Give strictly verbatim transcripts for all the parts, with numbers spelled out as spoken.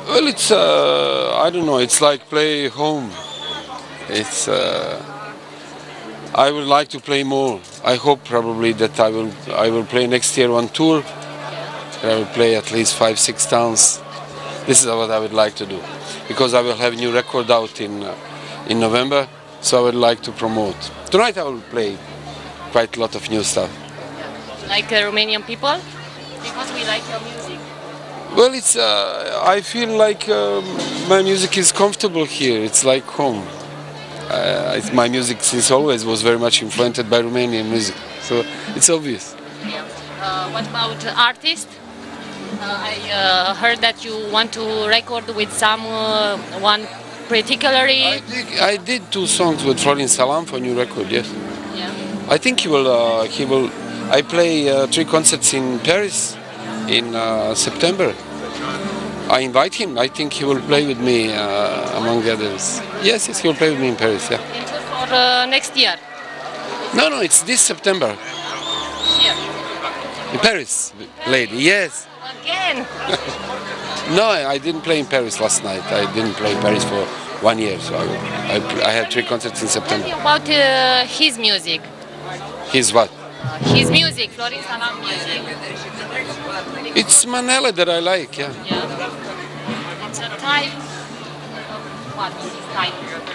Well, it's uh, I don't know. It's like play home. It's. Uh, I would like to play more. I hope probably that I will. I will play next year on tour. I will play at least five, six towns. This is what I would like to do, because I will have a new record out in uh, in November. So I would like to promote. Tonight I will play quite a lot of new stuff. Like uh, Romanian people? Because we like your music. Well, it's. Uh, I feel like um, my music is comfortable here. It's like home. Uh, it's, my music since always was very much influenced by Romanian music, so it's obvious. Yeah. Uh, what about artists? Uh, I uh, heard that you want to record with some uh, one particularly. I did, I did two songs with Florin Salam for new record. Yes. Yeah. I think he will. Uh, he will. I play uh, three concerts in Paris in uh, September. I invite him. I think he will play with me uh, among others. Yes, yes, he will play with me in Paris. Yeah. In tour for uh, next year. No, no, it's this September Here. in Paris, lady. Yes. Again. No, I didn't play in Paris last night. I didn't play in Paris for one year, so I, I, I had three concerts in Tell September. me about uh, his music. He's what? Uh, his music, Florin Salam music. It's Manele that I like, yeah. Yeah. It's a type. What is this type?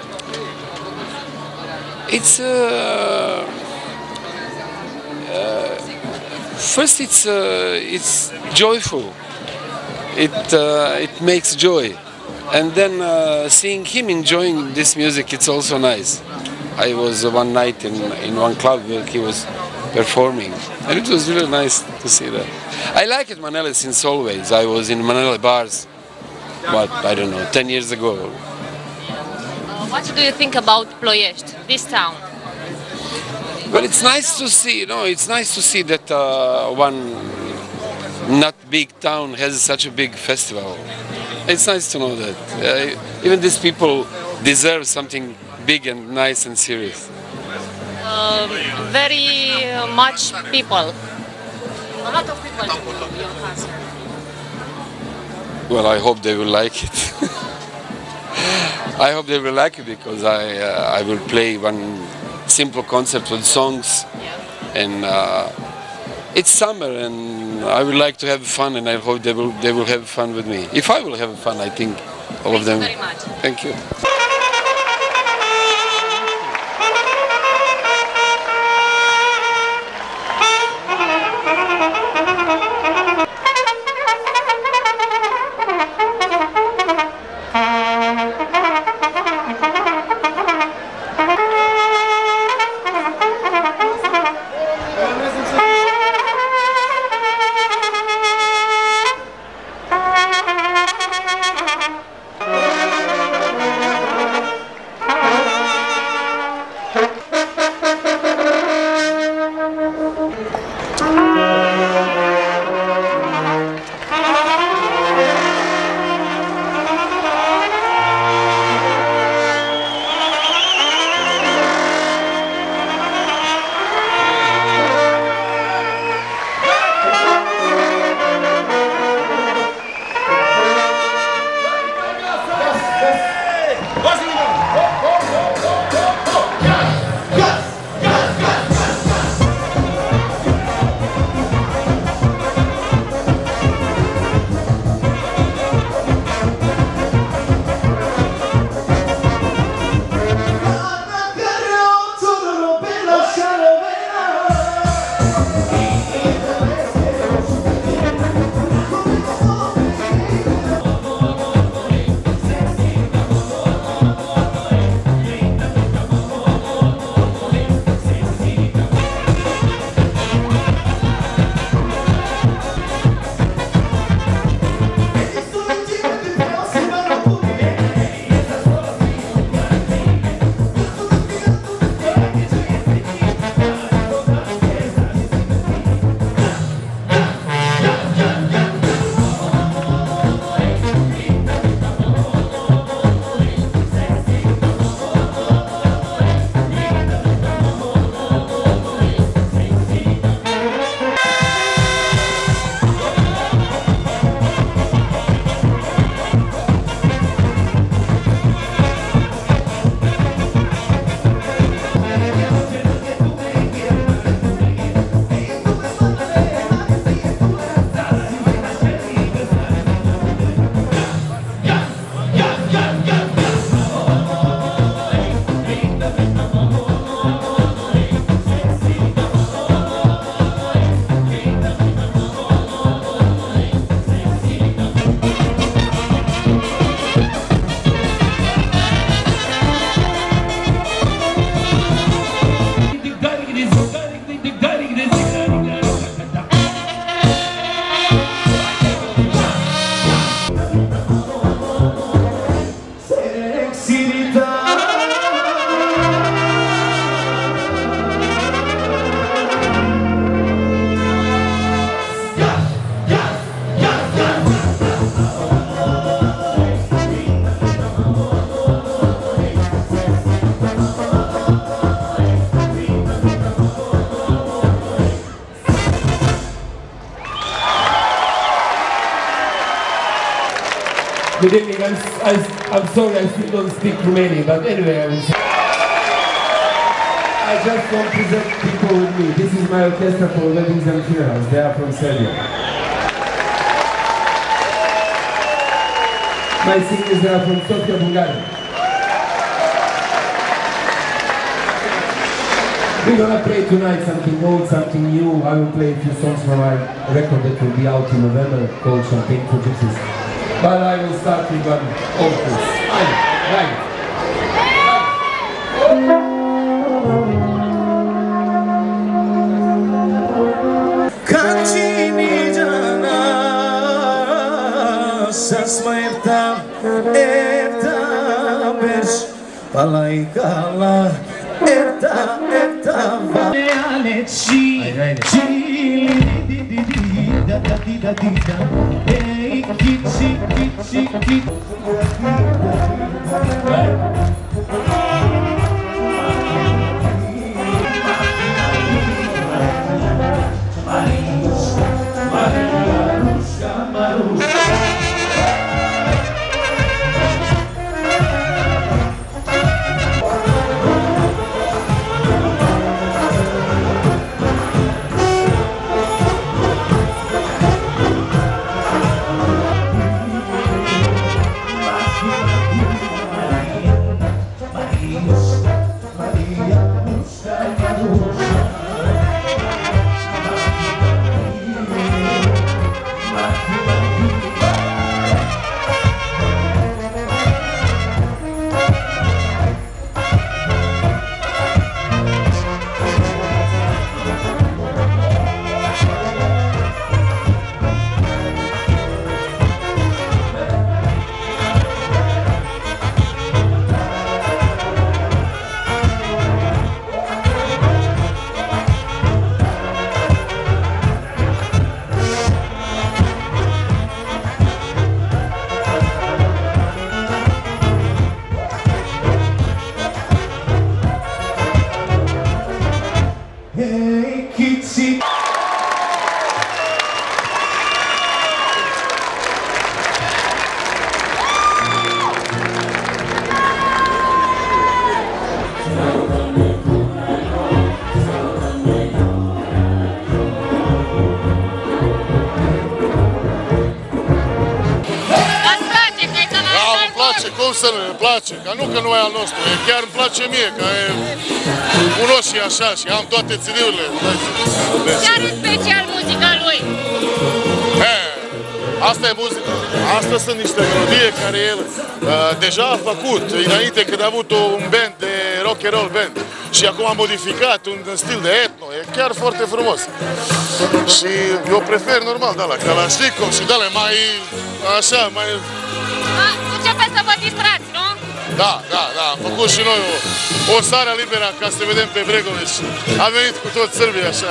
It's uh, uh, first it's uh, it's joyful. It uh, it makes joy, and then uh, seeing him enjoying this music, it's also nice. I was uh, one night in in one club where he was performing, and it was really nice to see that. I like it Manele since always. I was in Manele bars, what I don't know, ten years ago. Uh, what do you think about Ploiești, this town? Well, it's nice to see, you know, it's nice to see that uh, one not big town has such a big festival. It's nice to know that. Uh, even these people deserve something big and nice and serious. Um, very uh, much people. A lot of people to your concert. Well, I hope they will like it. I hope they will like it because I uh, I will play one simple concert with songs, and uh, it's summer and I would like to have fun, and I hope they will they will have fun with me. If I will have fun, I think all of them. Thank you very much. Thank you. Good evening. I'm, I, I'm sorry I still don't speak Romanian, but anyway, I will say. I just want to present people with me. This is my orchestra for weddings and funerals. They are from Serbia. My singers are from Sofia, Bulgaria. We're gonna play tonight something old, something new. I will play a few songs from my record that will be out in November called Champagne for Gypsies. But I will start with one old piece. Right, right. Palaikala, erta, erta, vale, ci, ci, di, di, di, da, da, di, da, di, da, hey, kichi, kichi, kichi. Cum să nu ne place? Ca nu că nu e al nostru, e chiar îmi place mie, că e, cunosc și așa și am toate C D-urile. Ce are special muzica lui? He, asta e muzica. Asta sunt niște melodii care el uh, deja a făcut înainte când a avut un band de rock and roll band și acum a modificat un stil de etno, e chiar foarte frumos. Și eu prefer normal de la Kalashnikov și de la mai așa, mai... Începeți să vă distrați, nu? Da, da, da, am făcut și noi o, o seară liberă ca să vedem pe Bregovici. Am venit cu tot Sârbia, așa.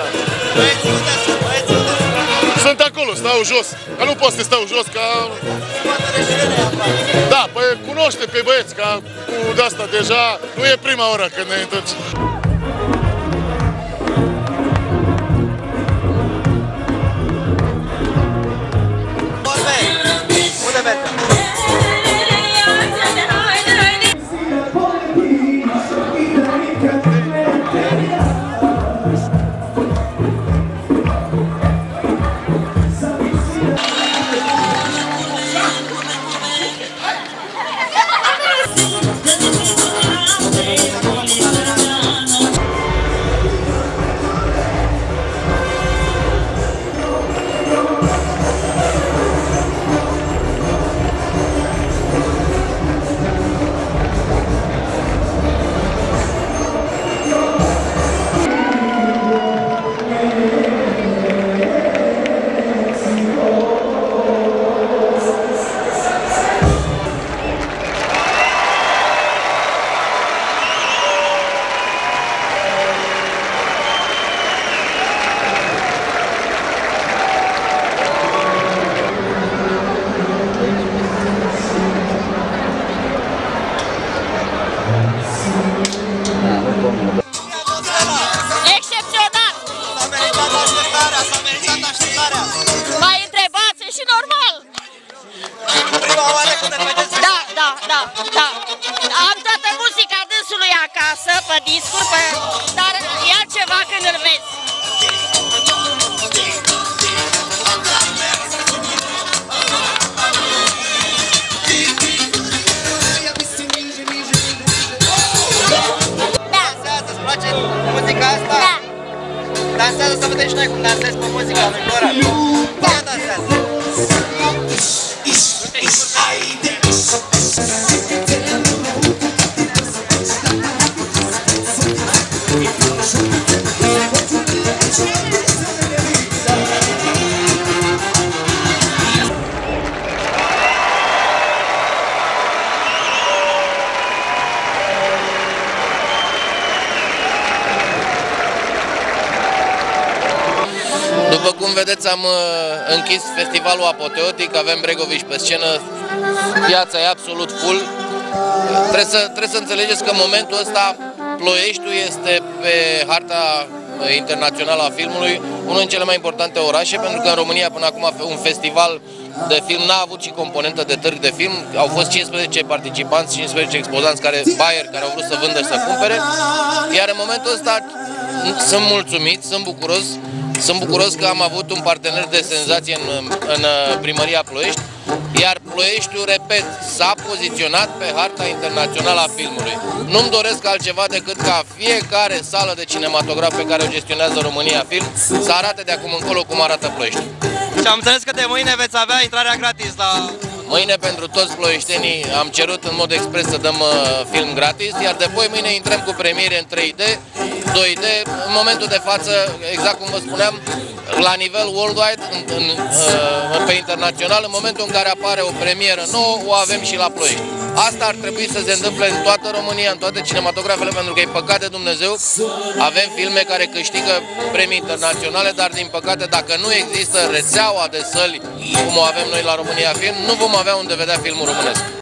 Sunt acolo, stau jos. Că nu pot să stau jos, ca... Da, păi cunoaște pe băieți, ca cu de-asta deja nu e prima oră când ne întorci. Unde mergem? prima oară când îl vedeți? Da, da, da, da. Am toată muzica dânsului acasă, pe discuri, pe... dar e altceva când îl vezi. Dansează, îți place muzica asta? Da. Dansează să vedem și noi cum dansezi pe muzica lui Flora. Cum dansează? După cum vedeți, am închis festivalul apoteotic, avem Bregovici pe scenă, piața e absolut full. Trebuie să, trebuie să înțelegeți că în momentul ăsta Ploieștiul este pe harta internațională a filmului unul din cele mai importante orașe, pentru că în România până acum un festival de film n-a avut și componentă de târg de film. Au fost cincisprezece participanți, cincisprezece expozanți, care, buyeri, care au vrut să vândă și să cumpere. Iar în momentul ăsta sunt mulțumit, sunt bucuros. Sunt bucuros că am avut un partener de senzație în, în primăria Ploiești, iar Ploieștiul, repet, s-a poziționat pe harta internațională a filmului. Nu-mi doresc altceva decât ca fiecare sală de cinematograf pe care o gestionează România Film să arate de acum încolo cum arată Ploieștiul. Și am înțeles că de mâine veți avea intrarea gratis la... Mâine pentru toți ploieștenii am cerut în mod expres să dăm uh, film gratis, iar de apoi mâine intrăm cu premiere în trei D, doi D. În momentul de față, exact cum vă spuneam, la nivel worldwide, în, în, uh, pe internațional, în momentul în care apare o premieră nouă, o avem și la Ploiești. Asta ar trebui să se întâmple în toată România, în toate cinematografele, pentru că e păcat de Dumnezeu, avem filme care câștigă premii internaționale, dar din păcate, dacă nu există rețeaua de săli, cum o avem noi la România Film, nu vom avea unde vedea filmul românesc.